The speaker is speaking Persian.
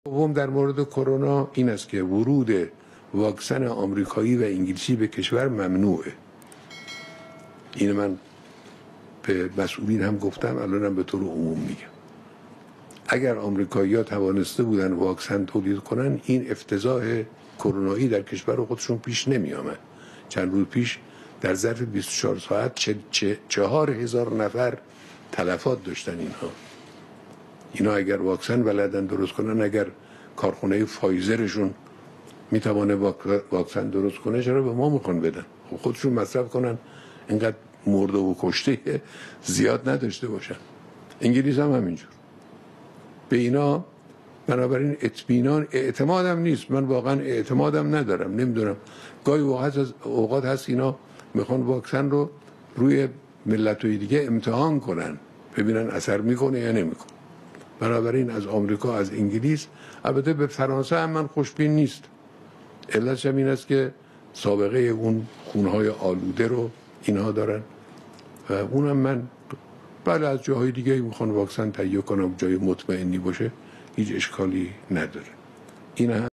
دوم در مورد کرونا این است که ورود واکسن آمریکایی و انگلیسی به کشور ممنوعه. این من به مسئولین هم گفتم، الانم به طور عموم میگم. اگر آمریکایی‌ها توانسته بودن واکسن تولید کنن، این افتضاح کرونایی در کشور خودشون پیش نمی آمد. چند روز پیش در ظرف 24 ساعت 4000 نفر تلفات داشتن اینا اگر واکسن بلدن درست کنن، اگر کارخونه فایزرشون میتوانه واکسن درست کنه، چرا به ما میخوان بدن؟ خودشون مصرف کنن، اینقدر مرده و کشته زیاد نداشته باشن. انگلیس هم همینجور. به اینا بنابراین اطمینان اعتمادم نیست. من واقعا اعتمادم ندارم. نمیدونم، گاهی اوقات هست اینا میخوان واکسن رو روی ملت‌های دیگه امتحان کنن، ببینن اثر میکنه یا نمیکنه. بنابراین از آمریکا، از انگلیس، البته به فرانسه هم من خوشبین نیست. علتش هم این است که سابقه اون خونهای آلوده رو اینها دارن و اونم من بله از جاهای دیگه میخوان واکسن تهیه کنم، جای مطمئنی باشه، هیچ اشکالی نداره. این هم